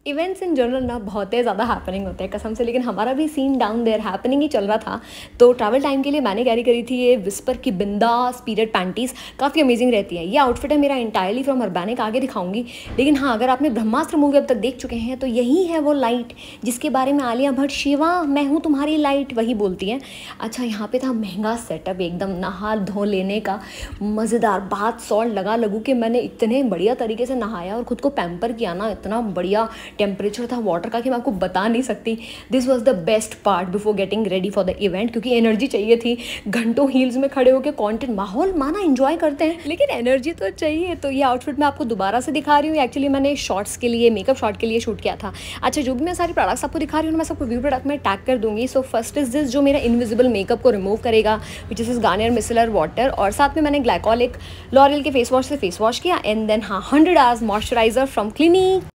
Events in general ना बहुत ही ज़्यादा हैपनिंग होते हैं कसम से, लेकिन हमारा भी सीन डाउन देयर हैपनिंग ही चल रहा था। तो ट्रैवल टाइम के लिए मैंने कैरी करी थी ये विस्पर की बिंदास पीरियड पैंटीज़, काफ़ी अमेजिंग रहती है। ये आउटफिट है मेरा इंटायरली फ्रॉम अर्बैनिक, आगे दिखाऊंगी। लेकिन हाँ, अगर आपने ब्रह्मास्त्र मूवी अब तक देख चुके हैं तो यही है वो लाइट जिसके बारे में आलिया भट्ट शिवा मैं हूँ तुम्हारी लाइट वही बोलती हैं। अच्छा, यहाँ पे था महंगा सेटअप एकदम, नहा धो लेने का मज़ेदार बाथ सॉल्ट लगा लगू कि मैंने इतने बढ़िया तरीके से नहाया और ख़ुद को पैम्पर किया ना, इतना बढ़िया टेम्परेचर था वाटर का कि मैं आपको बता नहीं सकती। This was the best part before getting ready for the event, क्योंकि एनर्जी चाहिए थी। घंटों हील्स में खड़े होकर कंटेंट माहौल माना एंजॉय करते हैं, लेकिन एनर्जी तो चाहिए। तो ये आउटफिट मैं आपको दोबारा से दिखा रही हूँ। एक्चुअली मैंने शॉर्ट्स के लिए, मेकअप शॉट के लिए शूट किया था। अच्छा, जो भी मैं सारी प्रोडक्ट्स आपको दिखा रही हूँ मैं सबको व्यू प्रोडक्ट में टैग कर दूंगी। सो फर्स्ट इज दिस जो मेरा इनविजिबल मेकअप को रिमूव करेगा, which is Garnier micellar water, और साथ में मैंने ग्लाइकोलिक लॉरियल के फेस वॉश से फेस वॉश किया। एंड देन हाँ, 100 आवर्स मॉइस्चराइजर फ्रॉम क्लिनिक।